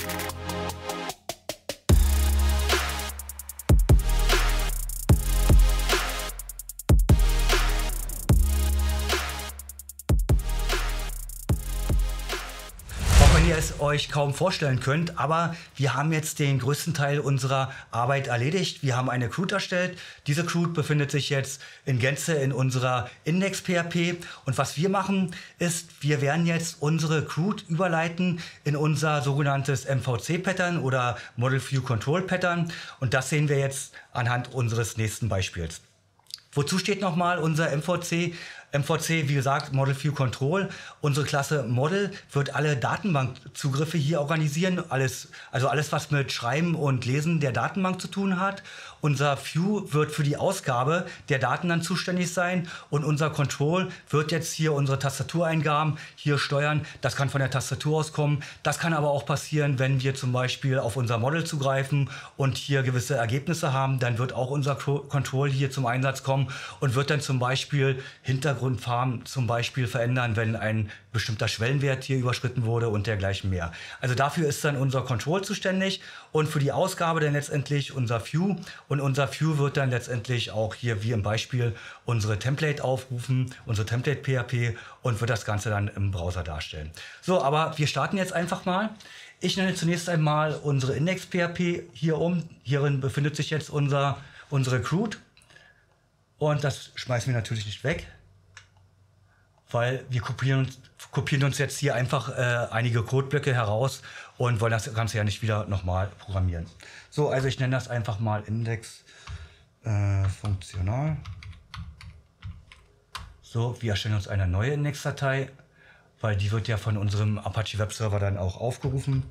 Wenn ihr es euch kaum vorstellen könnt, aber wir haben jetzt den größten Teil unserer Arbeit erledigt. Wir haben eine CRUD erstellt. Diese CRUD befindet sich jetzt in Gänze in unserer Index-PHP. Und was wir machen, ist, wir werden jetzt unsere CRUD überleiten in unser sogenanntes MVC-Pattern oder Model View Control Pattern. Und das sehen wir jetzt anhand unseres nächsten Beispiels. Wozu steht nochmal unser MVC? MVC, wie gesagt, Model View Control. Unsere Klasse Model wird alle Datenbankzugriffe hier organisieren. Also alles, was mit Schreiben und Lesen der Datenbank zu tun hat. Unser View wird für die Ausgabe der Daten dann zuständig sein. Und unser Control wird jetzt hier unsere Tastatureingaben hier steuern. Das kann von der Tastatur aus kommen. Das kann aber auch passieren, wenn wir zum Beispiel auf unser Model zugreifen und hier gewisse Ergebnisse haben. Dann wird auch unser Control hier zum Einsatz kommen und wird dann zum Beispiel Hintergrundfarben zum Beispiel verändern, wenn ein bestimmter Schwellenwert hier überschritten wurde und dergleichen mehr. Also dafür ist dann unser Control zuständig und für die Ausgabe dann letztendlich unser View. Und unser View wird dann letztendlich auch hier wie im Beispiel unsere Template aufrufen, unsere Template-PHP und wird das Ganze dann im Browser darstellen. So, aber wir starten jetzt einfach mal. Ich nenne zunächst einmal unsere Index-PHP hier um. Hierin befindet sich jetzt unsere CRUD. Und das schmeißen wir natürlich nicht weg, weil wir kopieren uns jetzt hier einfach einige Codeblöcke heraus und wollen das Ganze ja nicht wieder nochmal programmieren. So, also ich nenne das einfach mal Index funktional. So, wir erstellen uns eine neue Index-Datei, weil die wird ja von unserem Apache Web Server dann auch aufgerufen.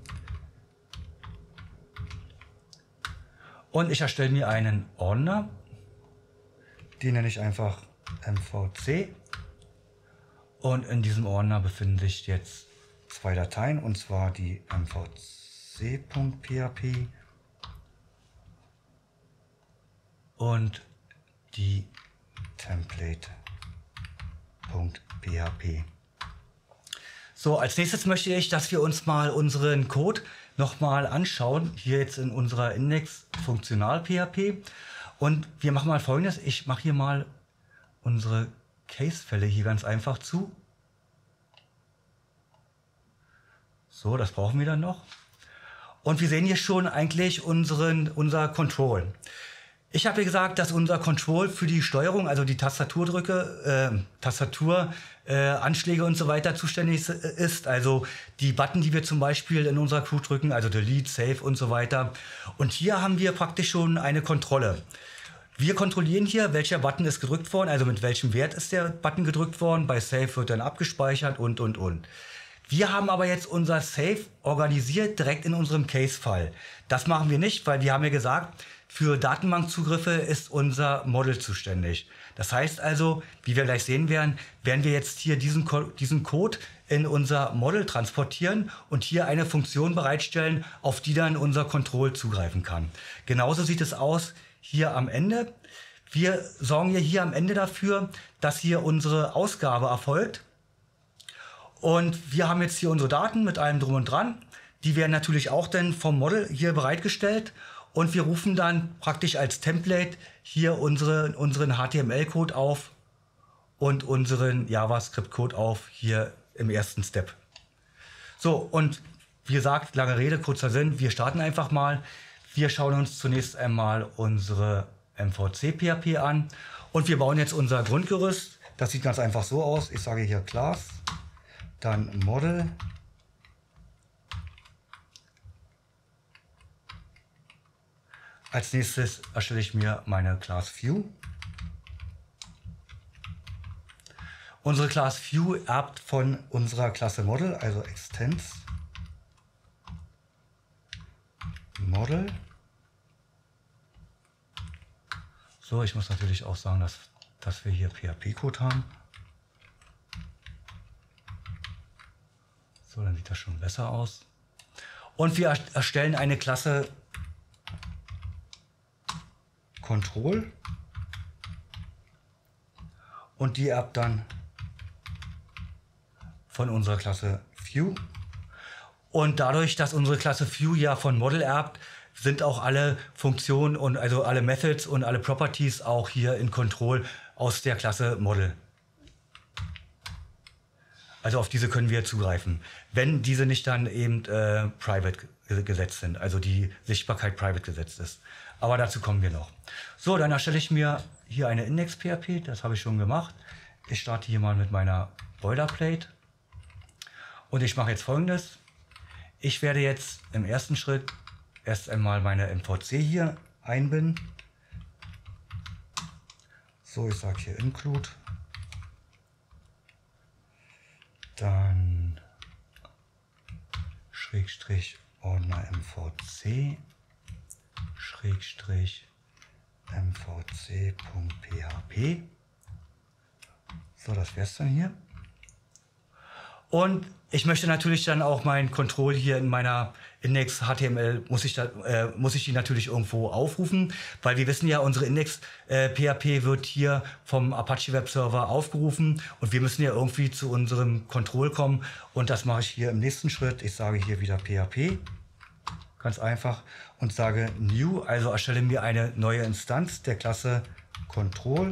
Und ich erstelle mir einen Ordner. Den nenne ich einfach MVC. Und in diesem Ordner befinden sich jetzt zwei Dateien, und zwar die mvc.php und die template.php. So, als nächstes möchte ich, dass wir uns mal unseren Code nochmal anschauen, hier jetzt in unserer Index funktional PHP. Und wir machen mal Folgendes, ich mache hier mal unsere Case-Fälle hier ganz einfach zu. So, das brauchen wir dann noch. Und wir sehen hier schon eigentlich unser Control. Ich habe gesagt, dass unser Control für die Steuerung, also die Tastaturanschläge und so weiter zuständig ist. Also die Button, die wir zum Beispiel in unserer CRUD drücken, also Delete, Save und so weiter. Und hier haben wir praktisch schon eine Kontrolle. Wir kontrollieren hier, welcher Button ist gedrückt worden, also mit welchem Wert ist der Button gedrückt worden. Bei Save wird dann abgespeichert und. Wir haben aber jetzt unser Save organisiert direkt in unserem Case-Fall. Das machen wir nicht, weil wir haben ja gesagt, für Datenbankzugriffe ist unser Model zuständig. Das heißt also, wie wir gleich sehen werden, werden wir jetzt hier diesen Code in unser Model transportieren und hier eine Funktion bereitstellen, auf die dann unser Control zugreifen kann. Genauso sieht es aus hier am Ende. Wir sorgen hier am Ende dafür, dass hier unsere Ausgabe erfolgt. Und wir haben jetzt hier unsere Daten mit allem drum und dran. Die werden natürlich auch dann vom Model hier bereitgestellt. Und wir rufen dann praktisch als Template hier unseren HTML-Code auf und unseren JavaScript-Code auf hier im ersten Step. So, und wie gesagt, lange Rede, kurzer Sinn, wir starten einfach mal. Wir schauen uns zunächst einmal unsere MVC-PHP an und wir bauen jetzt unser Grundgerüst. Das sieht ganz einfach so aus. Ich sage hier Class, dann Model. Als nächstes erstelle ich mir meine Class View. Unsere Class View erbt von unserer Klasse Model, also Extends Model. So, ich muss natürlich auch sagen, dass wir hier PHP-Code haben. So, dann sieht das schon besser aus. Und wir erstellen eine Klasse Control und die erbt dann von unserer Klasse View. Und dadurch, dass unsere Klasse View ja von Model erbt, sind auch alle Funktionen und also alle Methods und alle Properties auch hier in Control aus der Klasse Model. Also auf diese können wir zugreifen, wenn diese nicht dann eben private gesetzt sind, also die Sichtbarkeit private gesetzt ist. Aber dazu kommen wir noch. So, dann erstelle ich mir hier eine Index.php, das habe ich schon gemacht. Ich starte hier mal mit meiner Boilerplate und ich mache jetzt Folgendes. Ich werde jetzt im ersten Schritt erst einmal meine MVC hier einbinden. So, ich sage hier include. Dann Schrägstrich Ordner MVC Schrägstrich mvc.php. So, das wäre es dann hier. Und ich möchte natürlich dann auch mein Control hier in meiner Index HTML, muss ich die natürlich irgendwo aufrufen, weil wir wissen ja, unsere Index PHP wird hier vom Apache Web Server aufgerufen und wir müssen ja irgendwie zu unserem Control kommen und das mache ich hier im nächsten Schritt. Ich sage hier wieder PHP, ganz einfach, und sage New, also erstelle mir eine neue Instanz der Klasse Control.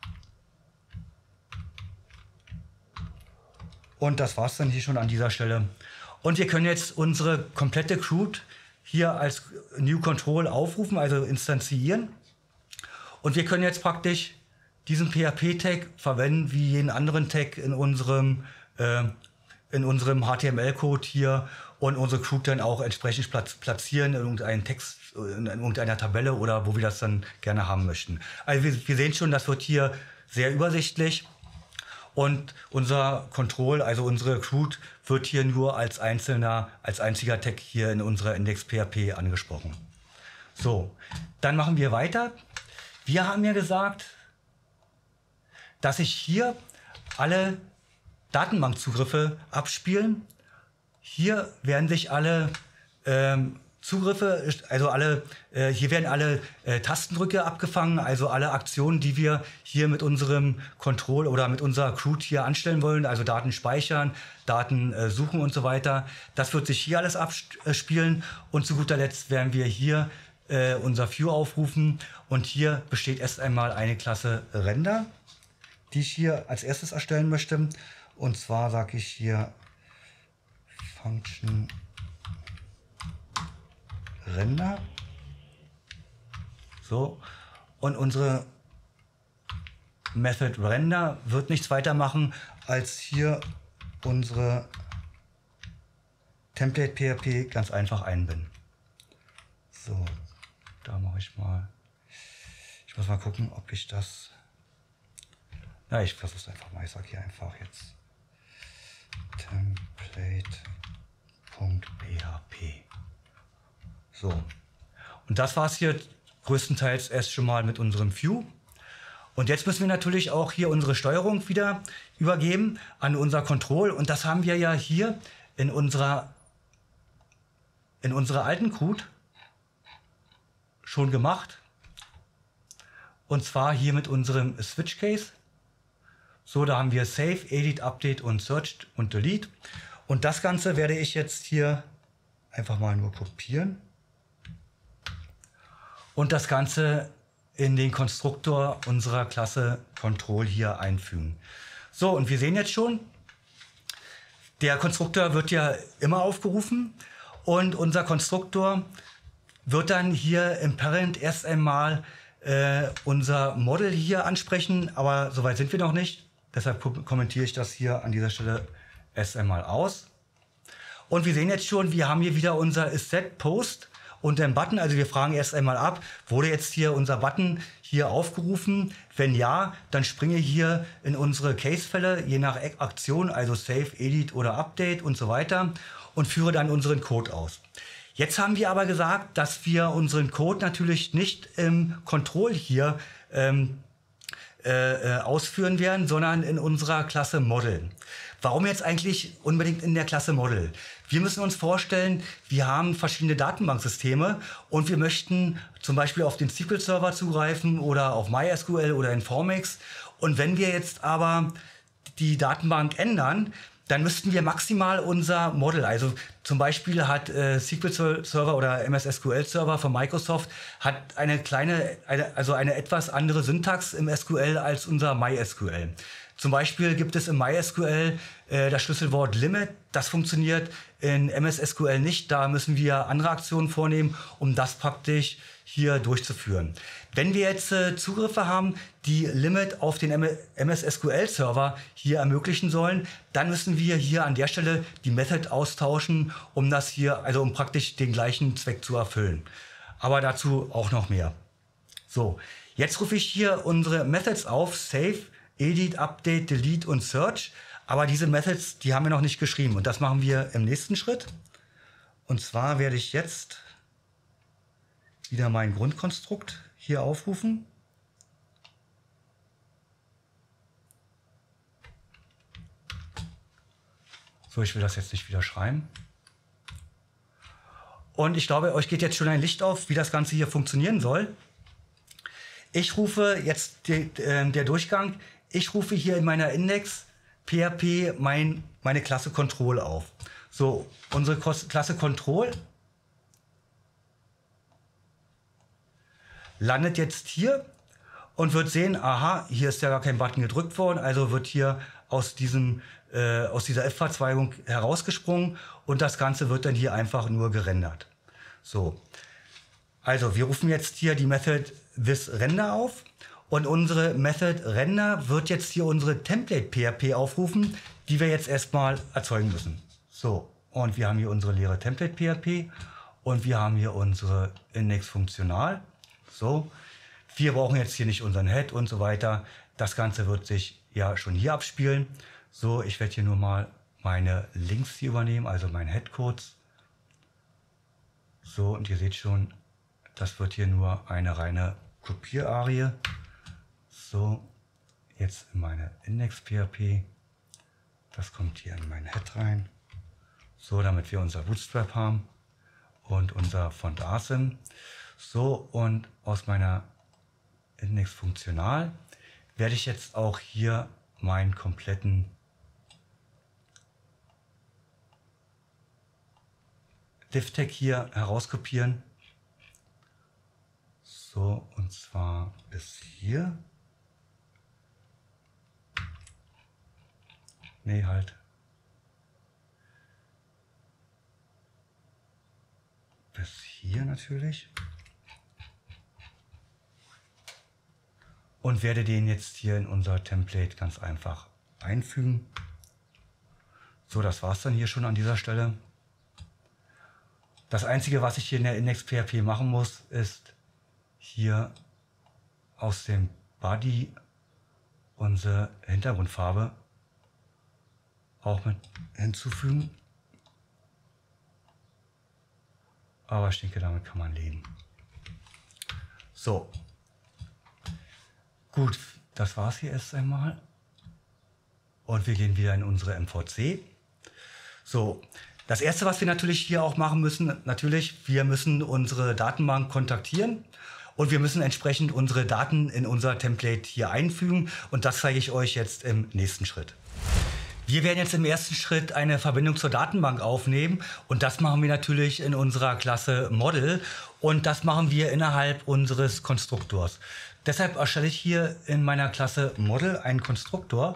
Und das war es dann hier schon an dieser Stelle. Und wir können jetzt unsere komplette CRUD hier als New Control aufrufen, also instanzieren. Und wir können jetzt praktisch diesen PHP-Tag verwenden wie jeden anderen Tag in unserem HTML-Code hier und unsere CRUD dann auch entsprechend platzieren in irgendeinen Text, in irgendeiner Tabelle oder wo wir das dann gerne haben möchten. Also wir sehen schon, das wird hier sehr übersichtlich. Und unser Control, also unsere CRUD, wird hier nur als einziger Tag hier in unserer Index.php angesprochen. So, dann machen wir weiter. Wir haben ja gesagt, dass sich hier alle Datenbankzugriffe abspielen. Hier werden sich alle Zugriffe, also hier werden alle Tastendrücke abgefangen, also alle Aktionen, die wir hier mit unserem Control oder mit unserer CRUD hier anstellen wollen, also Daten speichern, Daten suchen und so weiter. Das wird sich hier alles abspielen und zu guter Letzt werden wir hier unser View aufrufen und hier besteht erst einmal eine Klasse Render, die ich hier als erstes erstellen möchte. Und zwar sage ich hier Function Render. So, und unsere Method Render wird nichts weiter machen, als hier unsere Template PHP ganz einfach einbinden. So, da mache ich mal. Ich muss mal gucken, ob ich das. Na, ich versuche es einfach mal. Ich sage hier einfach jetzt template.php. So, und das war es hier größtenteils erst schon mal mit unserem View. Und jetzt müssen wir natürlich auch hier unsere Steuerung wieder übergeben an unser Control. Und das haben wir ja hier in unserer alten CRUD schon gemacht. Und zwar hier mit unserem Switch Case. So, da haben wir Save, Edit, Update und Search und Delete. Und das Ganze werde ich jetzt hier einfach mal nur kopieren. Und das Ganze in den Konstruktor unserer Klasse Control hier einfügen. So, und wir sehen jetzt schon, der Konstruktor wird ja immer aufgerufen und unser Konstruktor wird dann hier im Parent erst einmal unser Model hier ansprechen, aber soweit sind wir noch nicht. Deshalb kommentiere ich das hier an dieser Stelle erst einmal aus. Und wir sehen jetzt schon, wir haben hier wieder unser isSetPost und den Button, also wir fragen erst einmal ab, wurde jetzt hier unser Button hier aufgerufen? Wenn ja, dann springe hier in unsere Case-Fälle, je nach Aktion, also Save, Edit oder Update und so weiter und führe dann unseren Code aus. Jetzt haben wir aber gesagt, dass wir unseren Code natürlich nicht im Control hier ausführen werden, sondern in unserer Klasse Model. Warum jetzt eigentlich unbedingt in der Klasse Model? Wir müssen uns vorstellen, wir haben verschiedene Datenbanksysteme und wir möchten zum Beispiel auf den SQL-Server zugreifen oder auf MySQL oder Informix. Und wenn wir jetzt aber die Datenbank ändern, dann müssten wir maximal unser Model, also zum Beispiel hat SQL Server oder MS SQL Server von Microsoft hat eine etwas andere Syntax im SQL als unser MySQL. Zum Beispiel gibt es im MySQL das Schlüsselwort Limit. Das funktioniert in MS SQL nicht. Da müssen wir andere Aktionen vornehmen, um das praktisch hier durchzuführen. Wenn wir jetzt Zugriffe haben, die Limit auf den MS SQL Server hier ermöglichen sollen, dann müssen wir hier an der Stelle die Method austauschen, um das hier, also um praktisch den gleichen Zweck zu erfüllen. Aber dazu auch noch mehr. So, jetzt rufe ich hier unsere Methods auf, Save, Edit, Update, Delete und Search. Aber diese Methods, die haben wir noch nicht geschrieben. Und das machen wir im nächsten Schritt. Und zwar werde ich jetzt wieder mein Grundkonstrukt hier aufrufen. So, ich will das jetzt nicht wieder schreiben. Und ich glaube, euch geht jetzt schon ein Licht auf, wie das Ganze hier funktionieren soll. Ich rufe jetzt der Durchgang. Ich rufe hier in meiner Index PHP meine Klasse Control auf. So, unsere Klasse Control landet jetzt hier und wird sehen, aha, hier ist ja gar kein Button gedrückt worden, also wird hier aus dieser F-Verzweigung herausgesprungen und das Ganze wird dann hier einfach nur gerendert. So, also wir rufen jetzt hier die Method thisRender auf. Und unsere Method Render wird jetzt hier unsere Template PHP aufrufen, die wir jetzt erstmal erzeugen müssen. So, und wir haben hier unsere leere Template PHP und wir haben hier unsere Index funktional. So, wir brauchen jetzt hier nicht unseren Head und so weiter. Das Ganze wird sich ja schon hier abspielen. So, ich werde hier nur mal meine Links hier übernehmen, also mein Head kurz. So, und ihr seht schon, das wird hier nur eine reine Kopierarie. So, jetzt in meine Index-PHP. Das kommt hier in mein Head rein. So, damit wir unser Bootstrap haben und unser Font Asym. So, und aus meiner Index funktional werde ich jetzt auch hier meinen kompletten Div-Tag hier herauskopieren. So, und zwar bis hier. Nee, halt. Bis hier natürlich. Und werde den jetzt hier in unser Template ganz einfach einfügen. So, das war es dann hier schon an dieser Stelle. Das Einzige, was ich hier in der Index-PHP machen muss, ist hier aus dem Body unsere Hintergrundfarbe auch mit hinzufügen. Aber ich denke, damit kann man leben. So. Gut, das war es hier erst einmal. Und wir gehen wieder in unsere MVC. So, das erste, was wir natürlich hier auch machen müssen, wir müssen unsere Datenbank kontaktieren. Und wir müssen entsprechend unsere Daten in unser Template hier einfügen. Und das zeige ich euch jetzt im nächsten Schritt. Wir werden jetzt im ersten Schritt eine Verbindung zur Datenbank aufnehmen und das machen wir natürlich in unserer Klasse Model und das machen wir innerhalb unseres Konstruktors. Deshalb erstelle ich hier in meiner Klasse Model einen Konstruktor.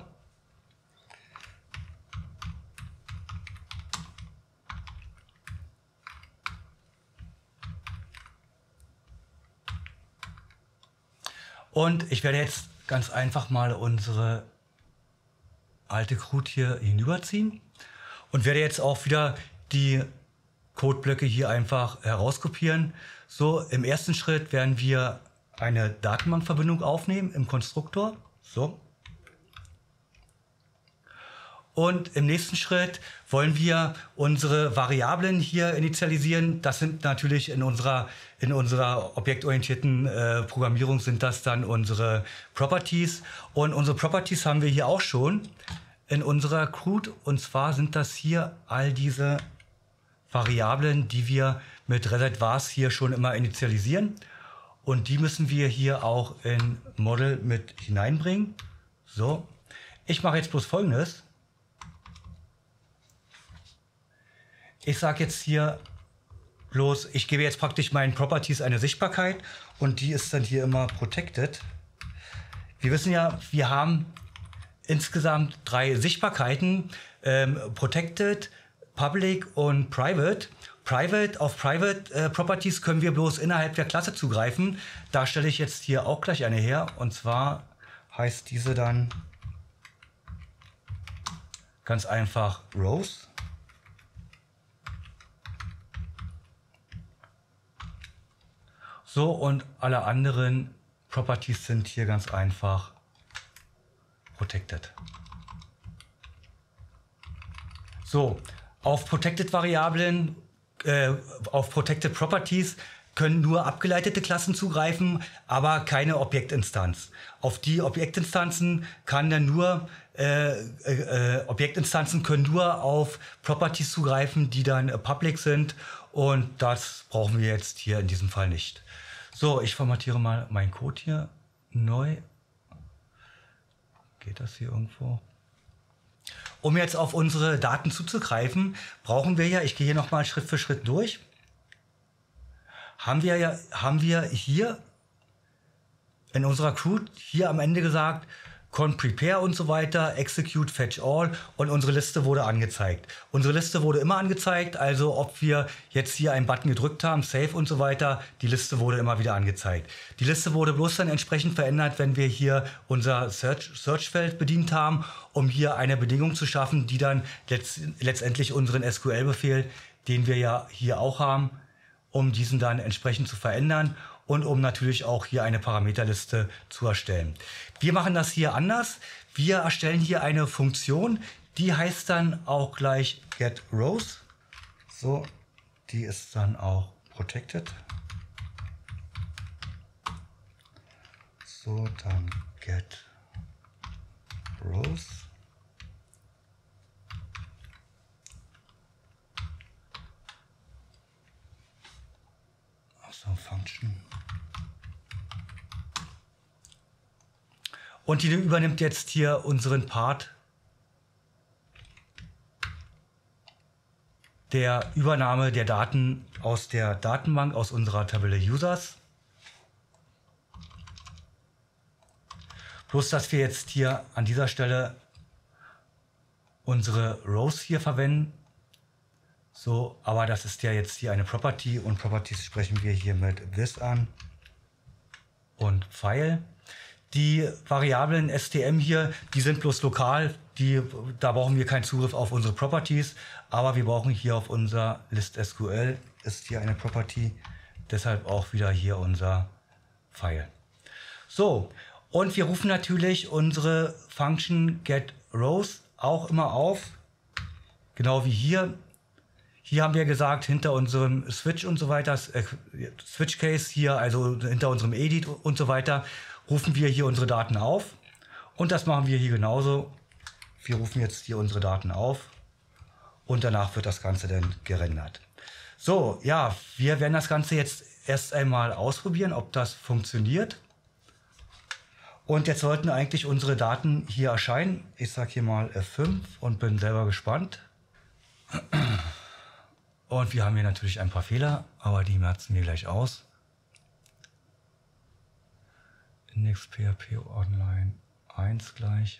Und ich werde jetzt ganz einfach mal unsere alte CRUD hier hinüberziehen und werde jetzt auch wieder die Codeblöcke hier einfach herauskopieren. So, im ersten Schritt werden wir eine Datenbankverbindung aufnehmen im Konstruktor. So. Und im nächsten Schritt wollen wir unsere Variablen hier initialisieren. Das sind natürlich in unserer objektorientierten Programmierung sind das dann unsere Properties. Und unsere Properties haben wir hier auch schon in unserer CRUD. Und zwar sind das hier all diese Variablen, die wir mit reset_vars hier schon immer initialisieren. Und die müssen wir hier auch in Model mit hineinbringen. So, ich mache jetzt bloß Folgendes. Ich sage jetzt hier bloß, ich gebe jetzt praktisch meinen Properties eine Sichtbarkeit und die ist dann hier immer protected. Wir wissen ja, wir haben insgesamt 3 Sichtbarkeiten, protected, public und private. Auf Private Properties können wir bloß innerhalb der Klasse zugreifen. Da stelle ich jetzt hier auch gleich eine her. Und zwar heißt diese dann ganz einfach Rows. So, und alle anderen Properties sind hier ganz einfach protected. So, auf Protected Variablen, auf Protected Properties können nur abgeleitete Klassen zugreifen, aber keine Objektinstanz. Auf die Objektinstanzen kann dann nur Objektinstanzen können nur auf Properties zugreifen, die dann public sind, und das brauchen wir jetzt hier in diesem Fall nicht. So, ich formatiere mal meinen Code hier neu. Geht das hier irgendwo? Um jetzt auf unsere Daten zuzugreifen, brauchen wir ja, ich gehe hier nochmal Schritt für Schritt durch, haben wir hier in unserer CRUD hier am Ende gesagt, con prepare und so weiter, execute fetch all, und unsere Liste wurde angezeigt. Unsere Liste wurde immer angezeigt, also ob wir jetzt hier einen Button gedrückt haben, save und so weiter, die Liste wurde immer wieder angezeigt. Die Liste wurde bloß dann entsprechend verändert, wenn wir hier unser Search-Feld bedient haben, um hier eine Bedingung zu schaffen, die dann letztendlich unseren SQL-Befehl, den wir ja hier auch haben, um diesen dann entsprechend zu verändern und um natürlich auch hier eine Parameterliste zu erstellen. Wir machen das hier anders. Wir erstellen hier eine Funktion, die heißt dann auch gleich getRows. So, die ist dann auch protected. So, dann getRows. So, Function. Und die übernimmt jetzt hier unseren Part der Übernahme der Daten aus der Datenbank, aus unserer Tabelle Users. Bloß, dass wir jetzt hier an dieser Stelle unsere Rows hier verwenden. So, aber das ist ja jetzt hier eine Property, und Properties sprechen wir hier mit this an und File. Die Variablen STM hier, die sind bloß lokal, da brauchen wir keinen Zugriff auf unsere Properties, aber wir brauchen hier auf unser List SQL, ist hier eine Property, deshalb auch wieder hier unser File. So, und wir rufen natürlich unsere Function getRows auch immer auf, genau wie hier. Hier haben wir gesagt, hinter unserem Switch und so weiter, Switch Case hier, also hinter unserem Edit und so weiter, rufen wir hier unsere Daten auf. Und das machen wir hier genauso. Wir rufen jetzt hier unsere Daten auf und danach wird das Ganze dann gerendert. So, ja, wir werden das Ganze jetzt erst einmal ausprobieren, ob das funktioniert. Und jetzt sollten eigentlich unsere Daten hier erscheinen. Ich sage hier mal F5 und bin selber gespannt. Und wir haben hier natürlich ein paar Fehler, aber die merzen wir gleich aus. Index PHP Online 1 gleich.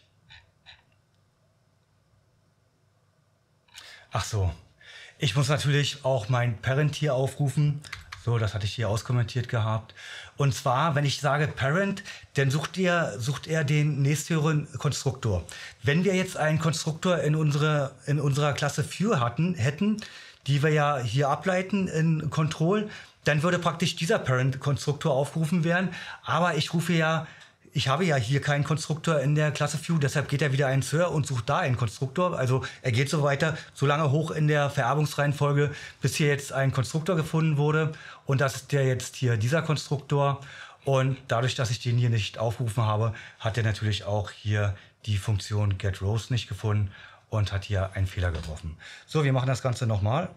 Ach so, ich muss natürlich auch mein Parent hier aufrufen. So, das hatte ich hier auskommentiert gehabt. Und zwar, wenn ich sage Parent, dann sucht er den nächsthöheren Konstruktor. Wenn wir jetzt einen Konstruktor in unserer Klasse View hätten, die wir ja hier ableiten in Control, dann würde praktisch dieser Parent-Konstruktor aufgerufen werden. Aber ich habe ja hier keinen Konstruktor in der Klasse View, deshalb geht er wieder ins Höher und sucht da einen Konstruktor. Also er geht so weiter, so lange hoch in der Vererbungsreihenfolge, bis hier jetzt ein Konstruktor gefunden wurde. Und das ist jetzt hier dieser Konstruktor. Und dadurch, dass ich den hier nicht aufgerufen habe, hat er natürlich auch hier die Funktion getRows nicht gefunden und hat hier einen Fehler geworfen. So, wir machen das Ganze nochmal.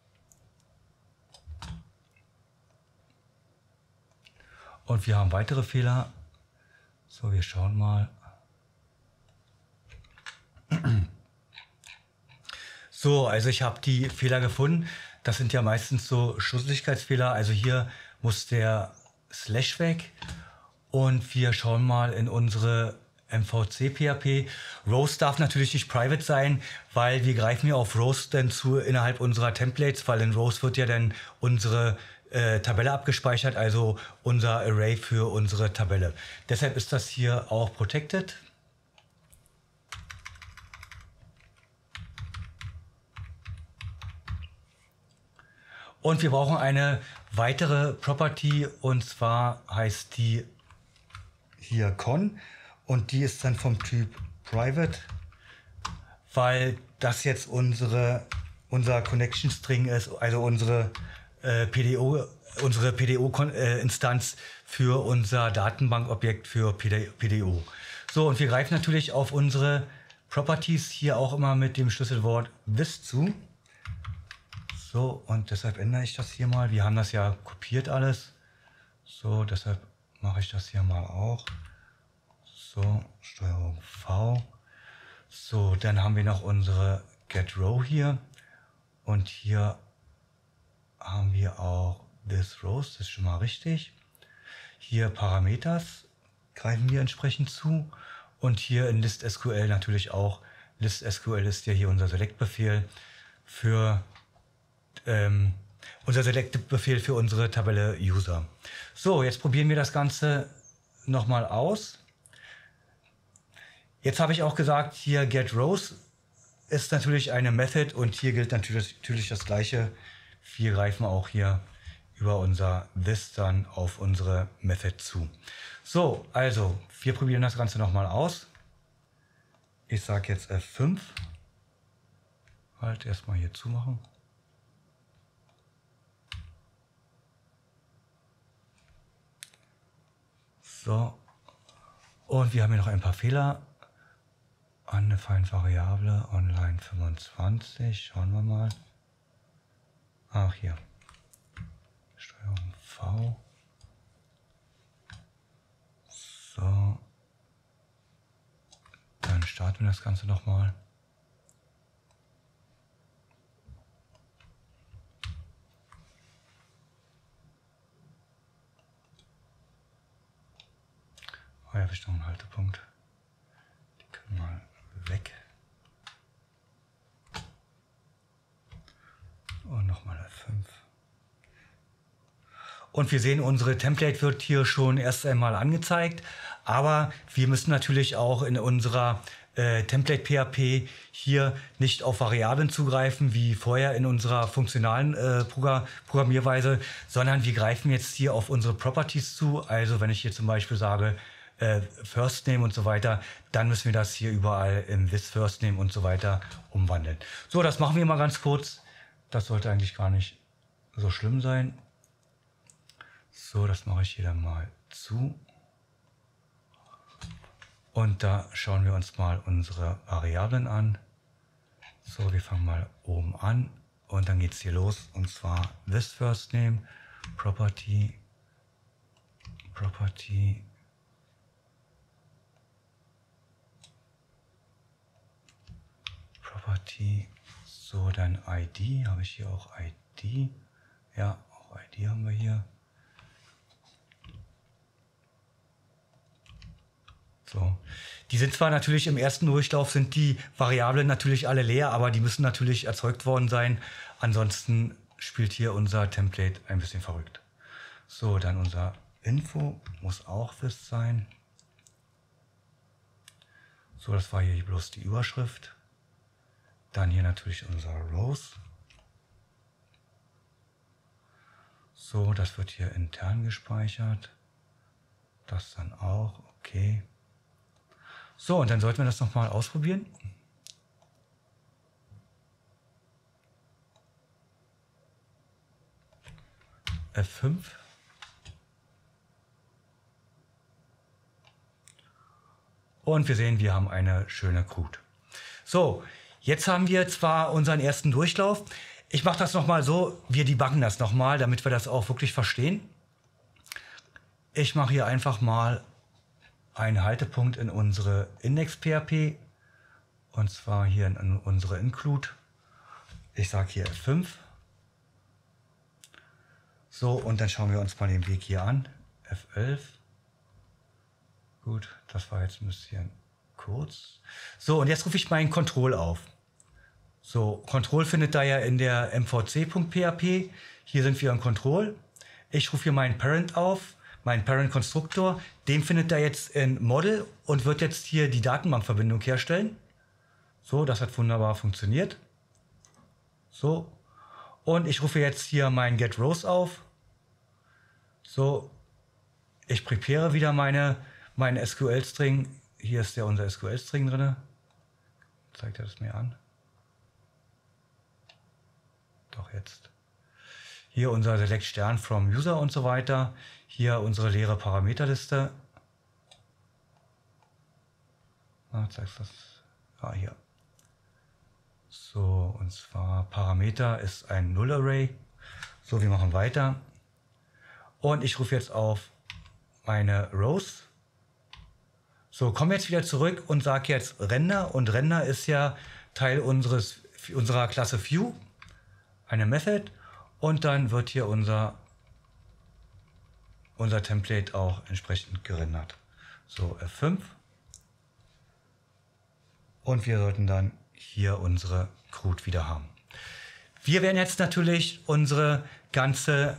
Und wir haben weitere Fehler. So, wir schauen mal. So, also ich habe die Fehler gefunden. Das sind ja meistens so Schusseligkeitsfehler. Also hier muss der Slash weg. Und wir schauen mal in unsere MVC-PHP. Rows darf natürlich nicht private sein, weil wir greifen ja auf Rows dann zu innerhalb unserer Templates, weil in Rows wird ja dann unsere Tabelle abgespeichert, also unser Array für unsere Tabelle. Deshalb ist das hier auch protected. Und wir brauchen eine weitere Property, und zwar heißt die hier con, und die ist dann vom Typ private, weil das jetzt unser Connection String ist, also unsere PDO-Instanz für unser Datenbankobjekt für PDO. So, und wir greifen natürlich auf unsere Properties hier auch immer mit dem Schlüsselwort this zu. So, und deshalb ändere ich das hier mal. Wir haben das ja kopiert alles. So, deshalb mache ich das hier mal auch. So, Steuerung V. So, dann haben wir noch unsere getRow hier. Und hier haben wir auch thisRows, das ist schon mal richtig. Hier Parameters greifen wir entsprechend zu. Und hier in ListSQL natürlich auch. ListSQL ist ja hier unser Select-Befehl für Select-Befehl für unsere Tabelle User. So, jetzt probieren wir das Ganze nochmal aus. Jetzt habe ich auch gesagt, hier getRows ist natürlich eine Method und hier gilt natürlich das Gleiche. Wir greifen auch hier über unser this dann auf unsere Method zu. So, also wir probieren das Ganze nochmal aus. Ich sage jetzt F5. Halt, erstmal hier zumachen. So, und wir haben hier noch ein paar Fehler. Undefined Variable, online 25, schauen wir mal. Ach, hier. Steuerung V. So. Dann starten wir das Ganze nochmal. Oh ja, habe ich noch einen Haltepunkt. Die können mal weg. Und nochmal F5. Und wir sehen, unsere Template wird hier schon erst einmal angezeigt. Aber wir müssen natürlich auch in unserer Template-PHP hier nicht auf Variablen zugreifen, wie vorher in unserer funktionalen Programmierweise, sondern wir greifen jetzt hier auf unsere Properties zu. Also wenn ich hier zum Beispiel sage, First Name und so weiter, dann müssen wir das hier überall in this First Name und so weiter umwandeln. So, das machen wir mal ganz kurz. Das sollte eigentlich gar nicht so schlimm sein. So, das mache ich hier dann mal zu. Und da schauen wir uns mal unsere Variablen an. So, wir fangen mal oben an und dann geht es hier los. Und zwar this First Name, Property, so dann ID, habe ich hier auch ID, ja, auch ID haben wir hier. So, die sind zwar natürlich im ersten Durchlauf sind die Variablen natürlich alle leer, aber die müssen natürlich erzeugt worden sein, ansonsten spielt hier unser Template ein bisschen verrückt. So, dann unser Info muss auch this sein. So, das war hier bloß die Überschrift. Dann hier natürlich unser Rows. So, das wird hier intern gespeichert. Das dann auch, okay. So, und dann sollten wir das nochmal ausprobieren. F5. Und wir sehen, wir haben eine schöne CRUD. So, jetzt haben wir zwar unseren ersten Durchlauf. Ich mache das nochmal so, wir debuggen das nochmal, damit wir das auch wirklich verstehen. Ich mache hier einfach mal einen Haltepunkt in unsere Index-PHP und zwar hier in unsere Include. Ich sage hier F5. So, und dann schauen wir uns mal den Weg hier an. F11. Gut, das war jetzt ein bisschen kurz. So, und jetzt rufe ich meinen Control auf. So, Control findet da ja in der mvc.php. Hier sind wir im Control. Ich rufe hier meinen Parent auf, meinen Parent-Konstruktor. Den findet er jetzt in Model und wird jetzt hier die Datenbankverbindung herstellen. So, das hat wunderbar funktioniert. So, und ich rufe jetzt hier meinen GetRows auf. So, ich prepare wieder meinen SQL-String. Hier ist ja unser SQL-String drin. Zeigt er das mir an? Doch jetzt. Hier unser Select Stern from User und so weiter. Hier unsere leere Parameterliste. Zeigst du das? Ah, hier. So, und zwar Parameter ist ein Null-Array. So, wir machen weiter. Und ich rufe jetzt auf meine Rows. So, komme jetzt wieder zurück und sage jetzt Render. Und Render ist ja Teil unserer Klasse View, eine Method. Und dann wird hier unser Template auch entsprechend gerendert. So, F5. Und wir sollten dann hier unsere CRUD wieder haben. Wir werden jetzt natürlich unsere ganze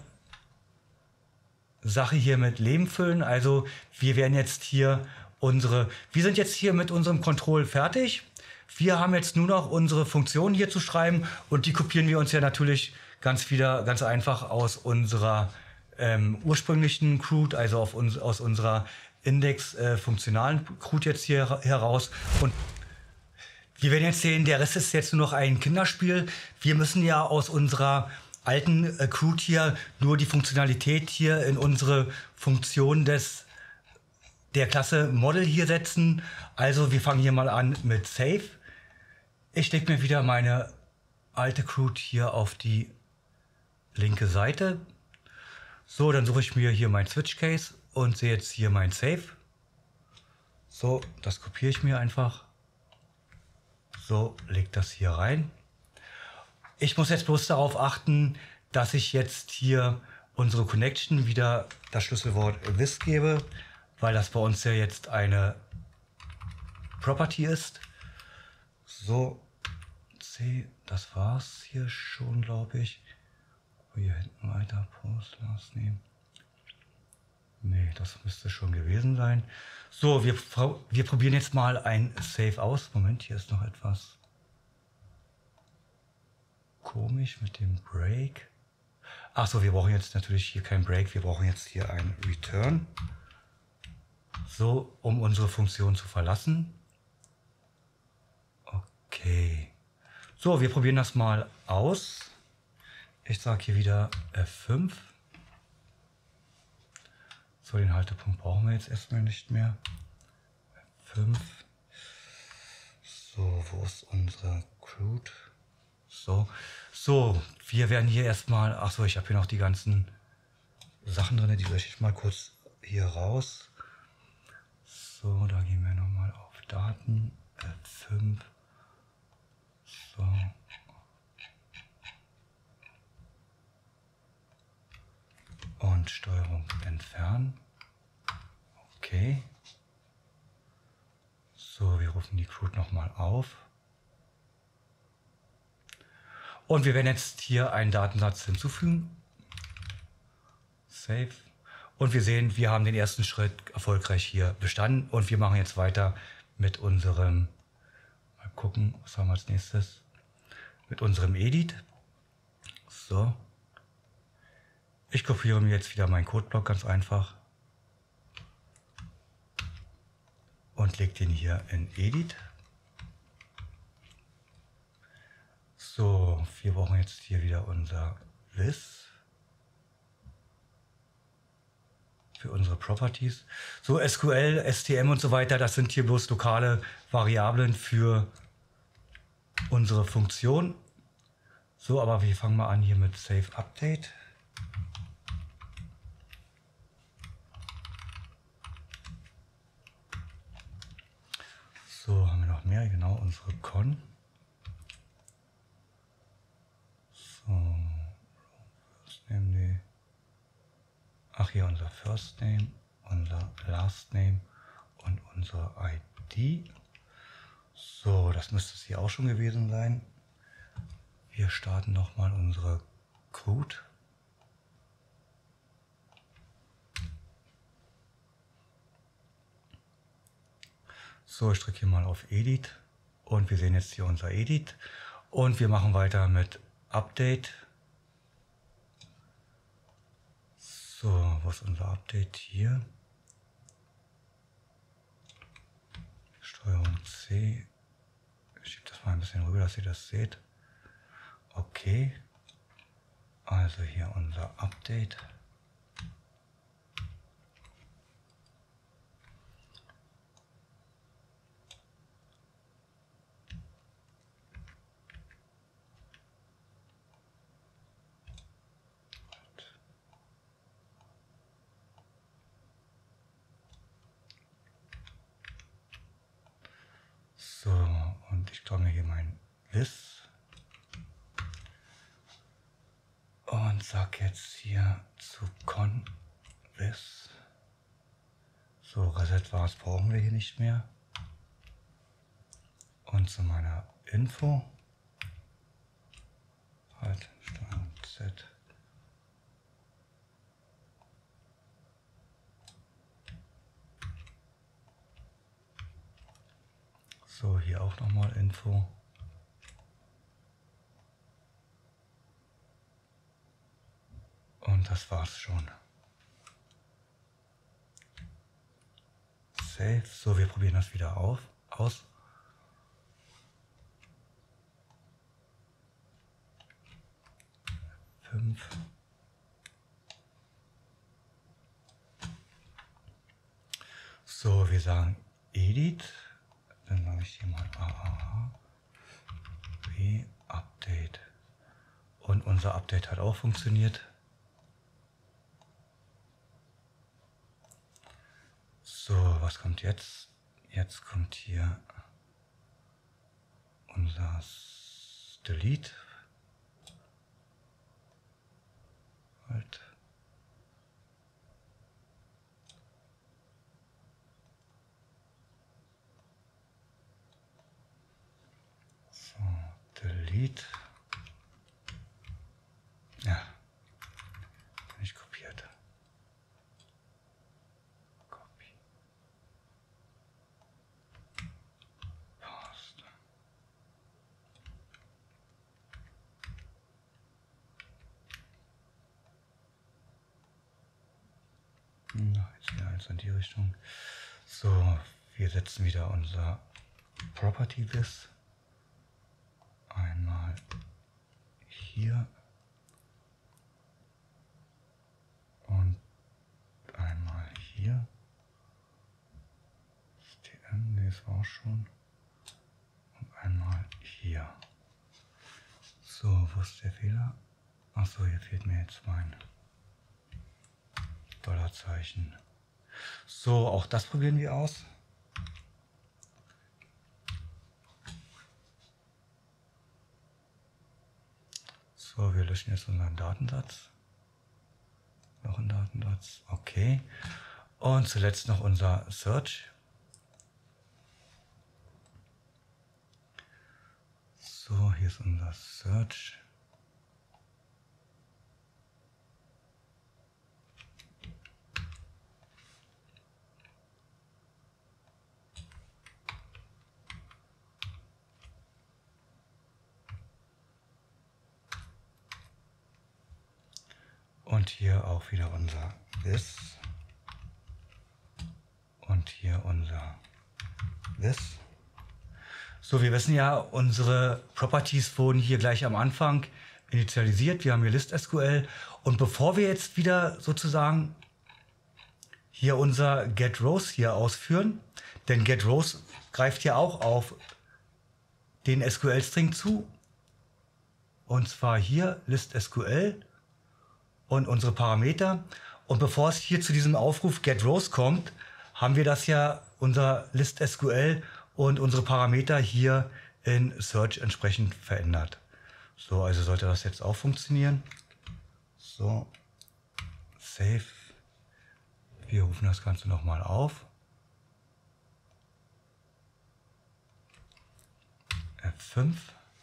Sache hier mit Leben füllen. Also wir werden jetzt hier wir sind jetzt hier mit unserem Control fertig. Wir haben jetzt nur noch unsere Funktionen hier zu schreiben und die kopieren wir uns ja natürlich ganz einfach aus unserer ursprünglichen CRUD, also aus unserer Index-funktionalen CRUD jetzt hier heraus. Und wir werden jetzt sehen, der Rest ist jetzt nur noch ein Kinderspiel. Wir müssen ja aus unserer alten CRUD hier nur die Funktionalität hier in unsere Funktion der Klasse Model hier setzen. Also wir fangen hier mal an mit Save. Ich lege mir wieder meine alte CRUD hier auf die linke Seite. So, dann suche ich mir hier mein Switch Case und sehe jetzt hier mein Save. So, das kopiere ich mir einfach. So, leg das hier rein. Ich muss jetzt bloß darauf achten, dass ich jetzt hier unsere Connection wieder das Schlüsselwort this gebe, weil das bei uns ja jetzt eine Property ist. So, C, das war's hier schon, glaube ich. Hier hinten weiter, Post, Last Name. Nee, das müsste schon gewesen sein. So, wir probieren jetzt mal ein Save aus. Moment, hier ist noch etwas komisch mit dem Break. Achso, wir brauchen jetzt natürlich hier kein Break. Wir brauchen jetzt hier ein Return. So, um unsere Funktion zu verlassen. Okay. So, wir probieren das mal aus. Ich sage hier wieder F5. So, den Haltepunkt brauchen wir jetzt erstmal nicht mehr. F5. So, wo ist unsere CRUD? So, wir werden hier erstmal, achso, ich habe hier noch die ganzen Sachen drin, die lösche ich mal kurz hier raus. So, da gehen wir nochmal auf Daten, F5. So. Und Steuerung entfernen. Okay. So, wir rufen die CRUD nochmal auf. Und wir werden jetzt hier einen Datensatz hinzufügen. Save. Und wir sehen, wir haben den ersten Schritt erfolgreich hier bestanden. Und wir machen jetzt weiter mit unserem, mal gucken, was haben wir als nächstes? Mit unserem Edit. So. Ich kopiere mir jetzt wieder meinen Codeblock ganz einfach. Und lege den hier in Edit. So, wir brauchen jetzt hier wieder unser This für unsere Properties. So, SQL, STM und so weiter, das sind hier bloß lokale Variablen für unsere Funktion. So, aber wir fangen mal an hier mit Save Update. So, haben wir noch mehr, genau, unsere Con. Ach, hier unser First Name, unser Last Name und unsere ID. So, das müsste es hier auch schon gewesen sein. Wir starten nochmal unsere Code. So, ich drücke hier mal auf Edit und wir sehen jetzt hier unser Edit und wir machen weiter mit Update. So, wo ist unser Update hier? Steuerung C. Ich schiebe das mal ein bisschen rüber, dass ihr das seht. Okay. Also hier unser Update. So, und ich klaue mir hier mein This und sag jetzt hier zu This. So, Reset Vars brauchen wir hier nicht mehr. Und zu meiner Info. Halt, Steuerung Z. So, hier auch nochmal Info. Und das war's schon. Save. So, wir probieren das wieder aus. So, wir sagen Edit. Dann sage ich hier mal AAH. Update. Und unser Update hat auch funktioniert. So, was kommt jetzt? Jetzt kommt hier unser Delete. Halt. So, Delete. Ja, nicht kopiert. Copy. Paste. Jetzt wieder eins in die Richtung. So, wir setzen wieder unser Property This. Einmal hier und einmal hier. STM, ne, das war schon. Und einmal hier. So, wo ist der Fehler? Achso, hier fehlt mir jetzt mein Dollarzeichen. So, auch das probieren wir aus. So, wir löschen jetzt unseren Datensatz. Noch ein Datensatz. Okay. Und zuletzt noch unser Search. So, hier ist unser Search. Und hier auch wieder unser This. Und hier unser This. So, wir wissen ja, unsere Properties wurden hier gleich am Anfang initialisiert. Wir haben hier List SQL. Und bevor wir jetzt wieder sozusagen hier unser getRows hier ausführen, denn getRows greift ja auch auf den SQL-String zu. Und zwar hier List SQL und unsere Parameter. Und bevor es hier zu diesem Aufruf getRows kommt, haben wir das ja, unser List SQL und unsere Parameter hier in Search entsprechend verändert. So, also sollte das jetzt auch funktionieren. So, Save, Wir rufen das Ganze nochmal auf. F5.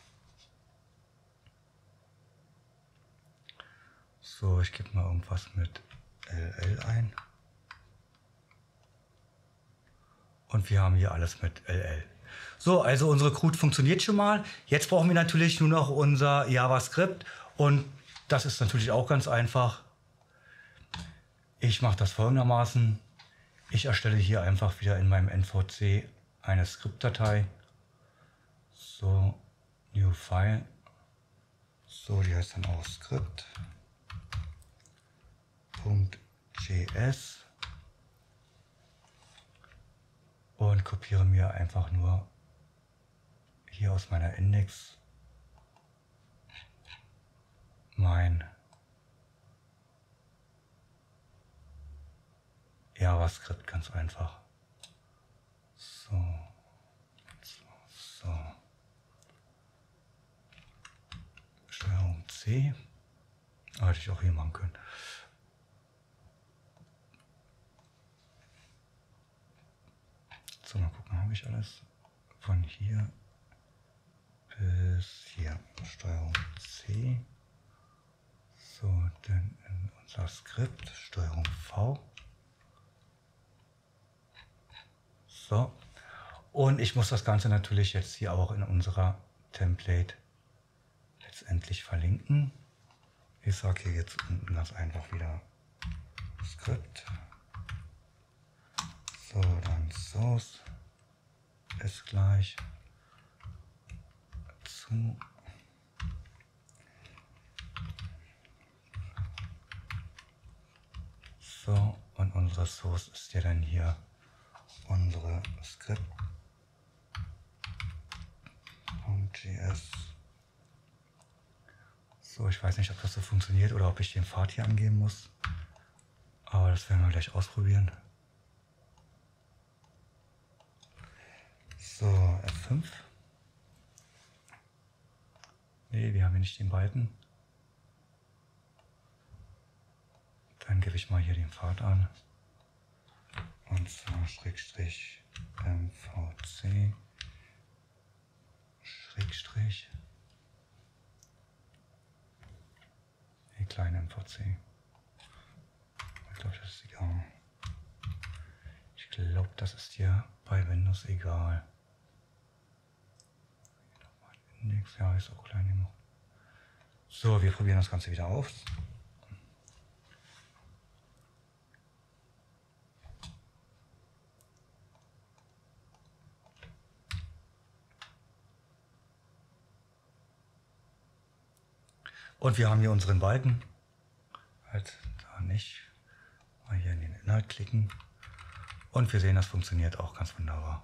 So, ich gebe mal irgendwas mit LL ein. Und wir haben hier alles mit LL. So, also unsere CRUD funktioniert schon mal. Jetzt brauchen wir natürlich nur noch unser JavaScript. Und das ist natürlich auch ganz einfach. Ich mache das folgendermaßen. Ich erstelle hier einfach wieder in meinem NVC eine Skriptdatei. So, New File. So, die heißt dann auch Script.js. Und kopiere mir einfach nur hier aus meiner Index mein JavaScript ganz einfach. So. Steuerung C. Hätte ich auch hier machen können. So, mal gucken, habe ich alles von hier bis hier. Steuerung C. So, dann in unser Skript, Steuerung V. So, und ich muss das Ganze natürlich jetzt hier auch in unserer Template letztendlich verlinken. Ich sage hier jetzt unten ganz einfach wieder Skript. So, dann Source ist gleich zu so, und unsere Source ist ja dann hier unsere Script.js. So, ich weiß nicht, ob das so funktioniert oder ob ich den Pfad hier angeben muss, aber das werden wir gleich ausprobieren. So, F5. Nee, wir haben hier nicht den Balken. Dann gebe ich mal hier den Pfad an. Und zwar Schrägstrich MVC Schrägstrich die kleine MVC. Ich glaube, das ist egal. Ich glaube, das ist hier bei Windows egal. Index, ja, ist auch klein genug. So, wir probieren das Ganze wieder aus. Und wir haben hier unseren Balken. Halt da nicht. Mal hier in den Inhalt klicken. Und wir sehen, das funktioniert auch ganz wunderbar.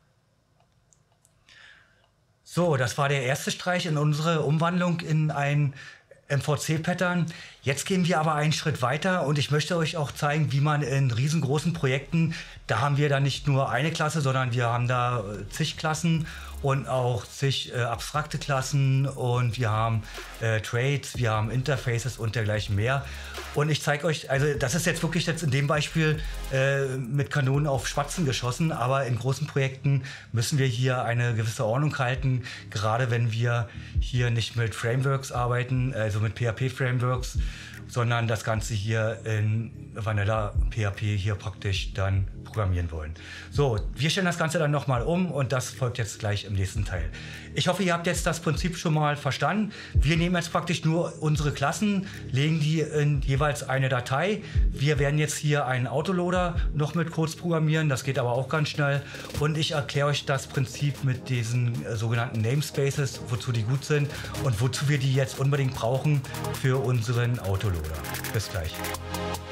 So, das war der erste Streich in unsere Umwandlung in ein MVC-Pattern. Jetzt gehen wir aber einen Schritt weiter und ich möchte euch auch zeigen, wie man in riesengroßen Projekten, da haben wir dann nicht nur eine Klasse, sondern wir haben da zig Klassen und auch zig abstrakte Klassen und wir haben Trades, wir haben Interfaces und dergleichen mehr. Und ich zeige euch, also das ist jetzt wirklich jetzt in dem Beispiel mit Kanonen auf Spatzen geschossen, aber in großen Projekten müssen wir hier eine gewisse Ordnung halten, gerade wenn wir hier nicht mit Frameworks arbeiten, also mit PHP-Frameworks, sondern das Ganze hier in Vanilla PHP hier praktisch dann programmieren wollen. So, wir stellen das Ganze dann nochmal um und das folgt jetzt gleich im nächsten Teil. Ich hoffe, ihr habt jetzt das Prinzip schon mal verstanden. Wir nehmen jetzt praktisch nur unsere Klassen, legen die in jeweils eine Datei. Wir werden jetzt hier einen Autoloader noch mit Codes programmieren, das geht aber auch ganz schnell. Und ich erkläre euch das Prinzip mit diesen sogenannten Namespaces, wozu die gut sind und wozu wir die jetzt unbedingt brauchen für unseren Autoloader. Bis gleich.